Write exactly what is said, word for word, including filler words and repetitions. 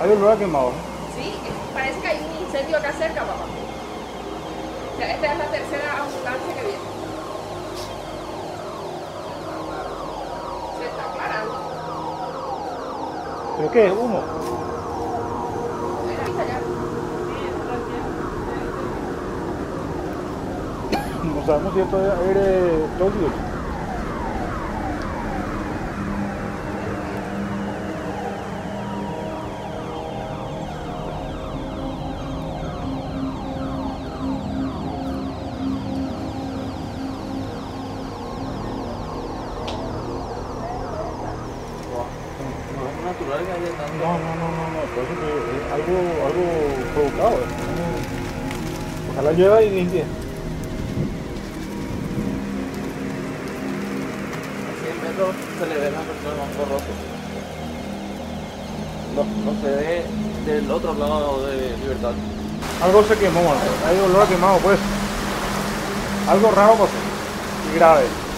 Hay olor a quemado. Sí, parece que hay un incendio acá cerca, papá. O sea, esta es la tercera ambulancia que viene. Se está aclarando. ¿Pero qué es? ¿Humo? Mira, ahí está ya. No sabemos si esto es aire tóxico. No es natural que haya tanto. No, no, no, no, no. Parece que es algo, algo provocado. ¿No? Ojalá llueva y limpie. A cien metros se le ven las personas más borrosas. No, no se ve del otro lado de Libertad. Algo se quemó, mano. Hay olor a quemado, pues. Algo raro pasó. Y grave.